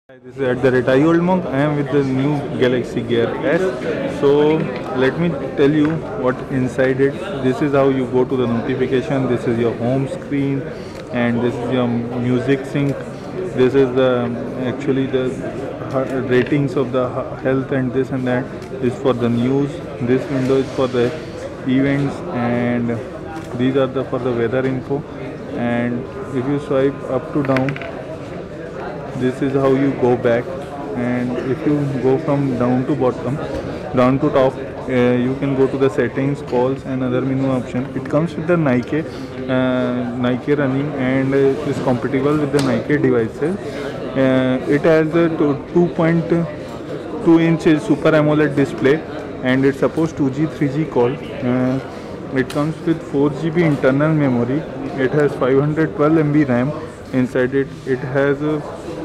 Hi, this is at the Retai Old Monk. I am with the new Galaxy Gear S. So let me tell you what inside it. This is how you go to the notification. This is your home screen, and this is your music sync. This is the actually the ratings of the health and this and that. This is for the news. This window is for the events, and these are the for the weather info. And if you swipe up to down, this is how you go back. And if you go from down to bottom, down to top, you can go to the settings, calls and other menu option. It comes with the Nike running, and is compatible with the Nike devices. It has a 2.2-inch Super AMOLED display, and it supports 2G 3G call. It comes with 4GB internal memory. It has 512 MB RAM inside it. It has a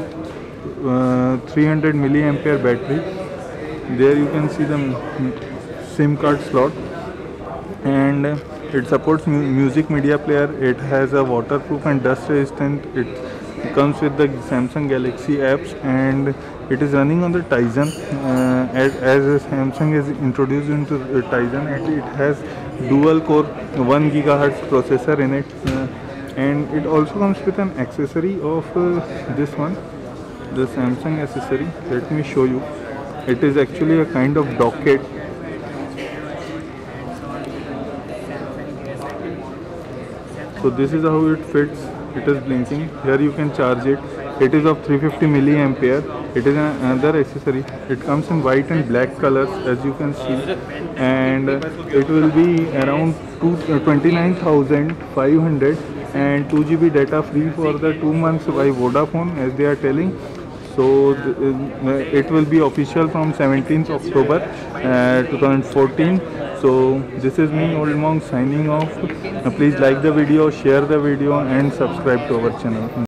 300 milliampere battery. There you can see the SIM card slot, and it supports music media player. It has a waterproof and dust resistant. It comes with the Samsung Galaxy apps, and it is running on the Tizen. As Samsung is introduced into Tizen, it has dual core 1 GHz processor in it, and it also comes with an accessory of this one, the Samsung accessory. Let me show you. It is actually a kind of docket. So this is how it fits. It is blinking. Here you can charge it. It is of 350 milliampere. It is another accessory. It comes in white and black colors, as you can see, and it will be around 29,500 and 2GB data free for the 2 months by Vodafone, as they are telling. So it will be official from 17th October 2014. So this is me, Old Monk, signing off. Please like the video, share the video and subscribe to our channel.